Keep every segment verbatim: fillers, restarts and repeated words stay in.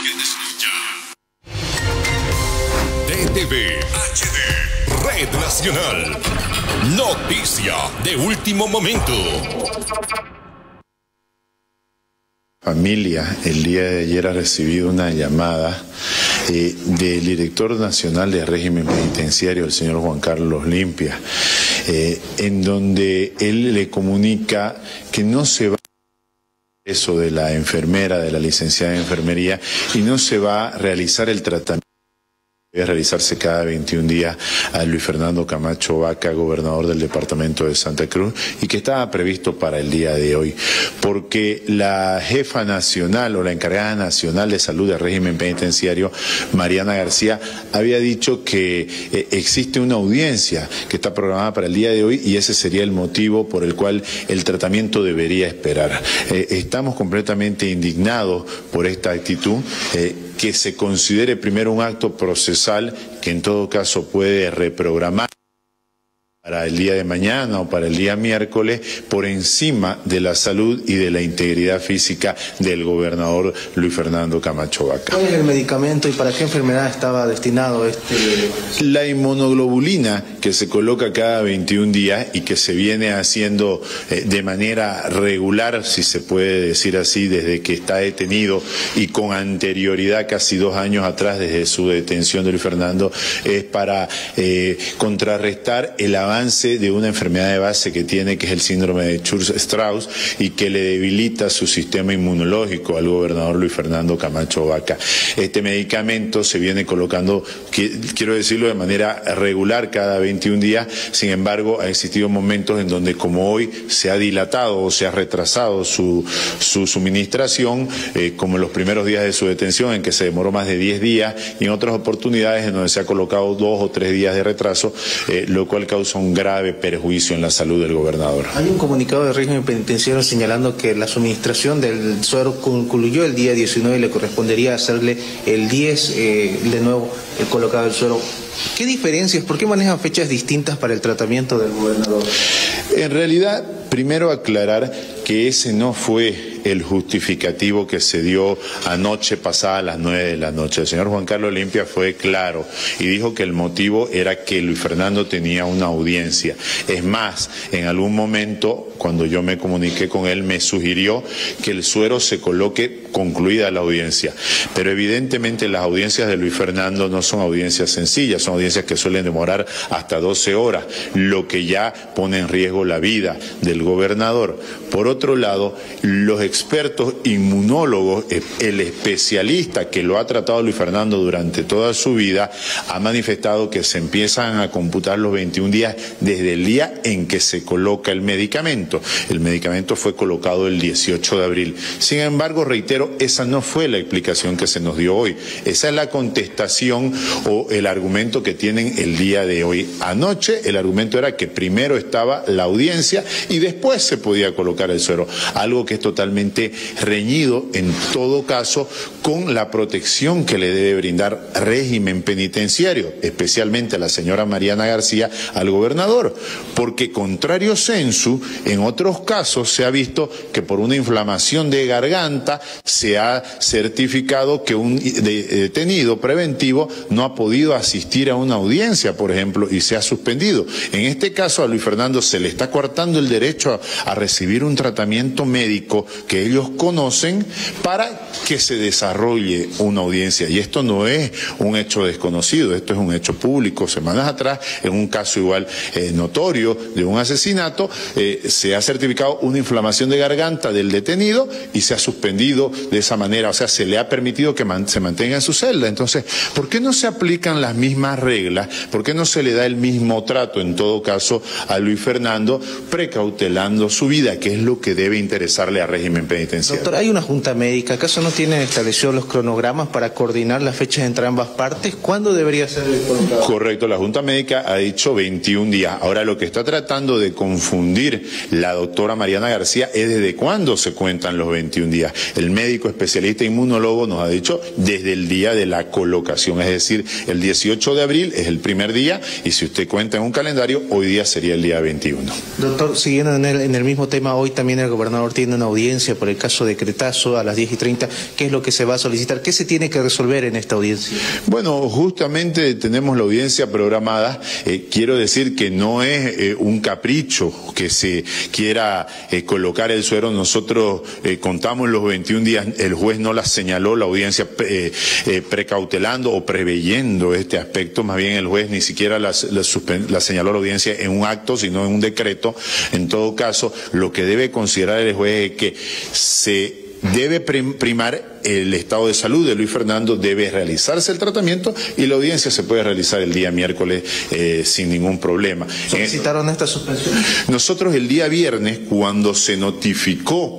D T V H D Red Nacional. Noticia de último momento. Familia, el día de ayer ha recibido una llamada eh, del director nacional de régimen penitenciario, el señor Juan Carlos Limpia, eh, en donde él le comunica que no se va eso de la enfermera, de la licenciada en enfermería, y no se va a realizar el tratamiento. Debe realizarse cada veintiún días a Luis Fernando Camacho Vaca, gobernador del departamento de Santa Cruz, y que estaba previsto para el día de hoy, porque la jefa nacional o la encargada nacional de salud del régimen penitenciario, Mariana García, había dicho que eh, existe una audiencia que está programada para el día de hoy y ese sería el motivo por el cual el tratamiento debería esperar. Eh, estamos completamente indignados por esta actitud. Eh, que se considere primero un acto procesal que en todo caso puede reprogramar para el día de mañana o para el día miércoles por encima de la salud y de la integridad física del gobernador Luis Fernando Camacho Vaca. ¿Cuál es el medicamento y para qué enfermedad estaba destinado este? La inmunoglobulina que se coloca cada veintiún días y que se viene haciendo eh, de manera regular, si se puede decir así, desde que está detenido y con anterioridad casi dos años atrás desde su detención de Luis Fernando, es para eh, contrarrestar el avance de una enfermedad de base que tiene, que es el síndrome de Church-Strauss, y que le debilita su sistema inmunológico al gobernador Luis Fernando Camacho Vaca. Este medicamento se viene colocando, quiero decirlo, de manera regular cada veintiún días, sin embargo, ha existido momentos en donde, como hoy, se ha dilatado o se ha retrasado su, su suministración, eh, como en los primeros días de su detención, en que se demoró más de diez días, y en otras oportunidades en donde se ha colocado dos o tres días de retraso, eh, lo cual causa un grave perjuicio en la salud del gobernador. Hay un comunicado del régimen penitenciario señalando que la suministración del suero concluyó el día diecinueve y le correspondería hacerle el diez eh, de nuevo el colocado del suero. ¿Qué diferencias? ¿Por qué manejan fechas distintas para el tratamiento del gobernador? En realidad, primero aclarar que ese no fue el justificativo que se dio anoche pasada a las nueve de la noche. El señor Juan Carlos Limpia fue claro y dijo que el motivo era que Luis Fernando tenía una audiencia. Es más, en algún momento, cuando yo me comuniqué con él, me sugirió que el suero se coloque concluida la audiencia. Pero evidentemente las audiencias de Luis Fernando no son audiencias sencillas, son audiencias que suelen demorar hasta doce horas, lo que ya pone en riesgo la vida del gobernador. Por otro lado, los expertos inmunólogos, el especialista que lo ha tratado Luis Fernando durante toda su vida, ha manifestado que se empiezan a computar los veintiún días desde el día en que se coloca el medicamento. El medicamento fue colocado el dieciocho de abril. Sin embargo, reitero, esa no fue la explicación que se nos dio hoy. Esa es la contestación o el argumento que tienen el día de hoy. Anoche el argumento era que primero estaba la audiencia y después se podía colocar el suero, algo que es totalmente reñido en todo caso con la protección que le debe brindar régimen penitenciario, especialmente a la señora Mariana García, al gobernador, porque contrario sensu, en otros casos se ha visto que por una inflamación de garganta se ha certificado que un detenido preventivo no ha podido asistir a una audiencia, por ejemplo, y se ha suspendido. En este caso a Luis Fernando se le está coartando el derecho a, a recibir un tratamiento médico que ellos conocen para que se desarrolle una audiencia. Y esto no es un hecho desconocido, esto es un hecho público. Semanas atrás, en un caso igual eh, notorio de un asesinato, eh, se ha certificado una inflamación de garganta del detenido y se ha suspendido de esa manera, o sea, se le ha permitido que man, se mantenga en su celda. Entonces, ¿por qué no se aplican las mismas reglas? ¿Por qué no se le da el mismo trato, en todo caso, a Luis Fernando, precautelando su vida, que es lo que debe interesarle al régimen penitenciario? Doctor, hay una junta médica, ¿acaso no tienen establecidos los cronogramas para coordinar las fechas entre ambas partes? ¿Cuándo debería ser el colocado? Correcto, la junta médica ha dicho veintiún días. Ahora, lo que está tratando de confundir la doctora Mariana García es desde cuándo se cuentan los veintiún días. El médico especialista inmunólogo nos ha dicho desde el día de la colocación, es decir, el dieciocho de abril es el primer día y si usted cuenta en un calendario, hoy día sería el día veintiuno. Doctor, siguiendo en el, en el mismo tema, hoy también el gobernador tiene una audiencia audiencia por el caso de Cretazo a las diez y treinta. ¿Qué es lo que se va a solicitar? ¿Qué se tiene que resolver en esta audiencia? Bueno, justamente tenemos la audiencia programada. Eh, quiero decir que no es eh, un capricho que se quiera eh, colocar el suero. Nosotros eh, contamos los veintiún días, el juez no la señaló, la audiencia eh, eh, precautelando o preveyendo este aspecto. Más bien el juez ni siquiera la, la, la señaló la audiencia en un acto, sino en un decreto. En todo caso, lo que debe considerar el juez es que se debe primar el estado de salud de Luis Fernando, debe realizarse el tratamiento y la audiencia se puede realizar el día miércoles eh, sin ningún problema. ¿Solicitaron esta suspensión? Nosotros el día viernes, cuando se notificó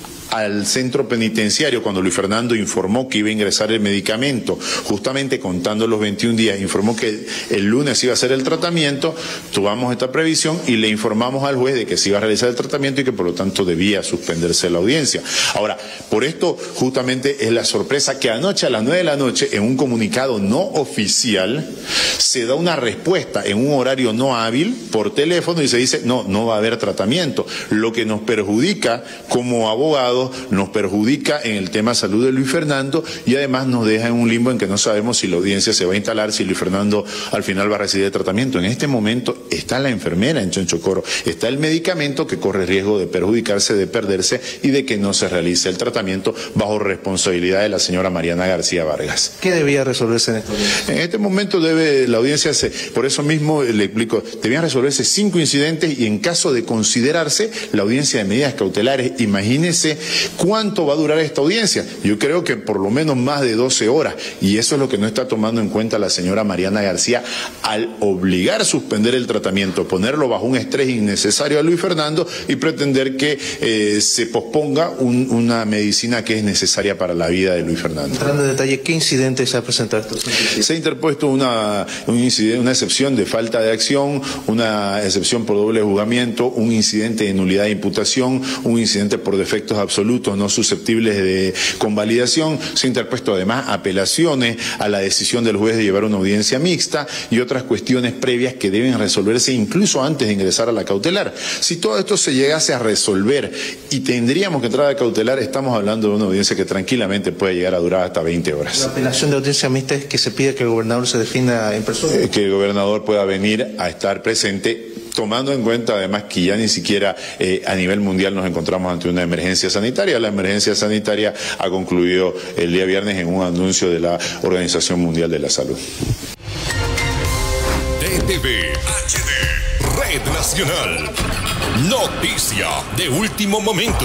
al centro penitenciario, cuando Luis Fernando informó que iba a ingresar el medicamento, justamente contando los veintiún días, informó que el lunes iba a hacer el tratamiento, tomamos esta previsión y le informamos al juez de que se iba a realizar el tratamiento y que por lo tanto debía suspenderse la audiencia. Ahora, por esto justamente es la sorpresa que anoche a las nueve de la noche, en un comunicado no oficial, se da una respuesta en un horario no hábil por teléfono y se dice, no, no va a haber tratamiento, lo que nos perjudica como abogados, nos perjudica en el tema salud de Luis Fernando y además nos deja en un limbo en que no sabemos si la audiencia se va a instalar, si Luis Fernando al final va a recibir el tratamiento. En este momento está la enfermera en Chonchocoro, está el medicamento que corre riesgo de perjudicarse, de perderse y de que no se realice el tratamiento bajo responsabilidad de la señora Mariana García Vargas. ¿Qué debía resolverse en esta audiencia? En este momento debe la audiencia, se, por eso mismo le explico, debían resolverse cinco incidentes y en caso de considerarse la audiencia de medidas cautelares, imagínese ¿cuánto va a durar esta audiencia? Yo creo que por lo menos más de doce horas, y eso es lo que no está tomando en cuenta la señora Mariana García al obligar a suspender el tratamiento, ponerlo bajo un estrés innecesario a Luis Fernando y pretender que eh, se posponga un, una medicina que es necesaria para la vida de Luis Fernando. Entrando en detalle, ¿qué incidente se ha presentado estos incidentes? Se ha interpuesto una, un incidente, una excepción de falta de acción, una excepción por doble juzgamiento, un incidente de nulidad de imputación, un incidente por defectos absolutos no susceptibles de convalidación. Se ha interpuesto además apelaciones a la decisión del juez de llevar una audiencia mixta y otras cuestiones previas que deben resolverse incluso antes de ingresar a la cautelar. Si todo esto se llegase a resolver y tendríamos que entrar a cautelar, estamos hablando de una audiencia que tranquilamente puede llegar a durar hasta veinte horas. La apelación de audiencia mixta es que se pide que el gobernador se defina en persona. Eh, que el gobernador pueda venir a estar presente, tomando en cuenta además que ya ni siquiera eh, a nivel mundial nos encontramos ante una emergencia sanitaria. La emergencia sanitaria ha concluido el día viernes en un anuncio de la Organización Mundial de la Salud. D T V H D, Red Nacional, noticia de último momento.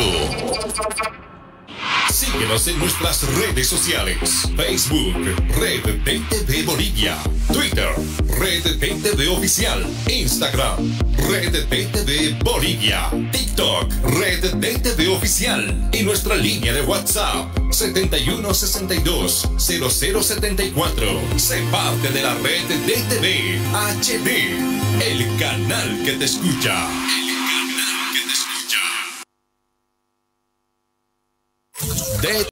Síguenos en nuestras redes sociales. Facebook, Red D T V Bolivia. Twitter, Red D T V Oficial. Instagram, Red D T V Bolivia. TikTok, Red D T V Oficial. Y nuestra línea de WhatsApp, setenta y uno sesenta y dos, cero cero setenta y cuatro. Sé parte de la Red D T V H D, el canal que te escucha. El canal que te escucha. De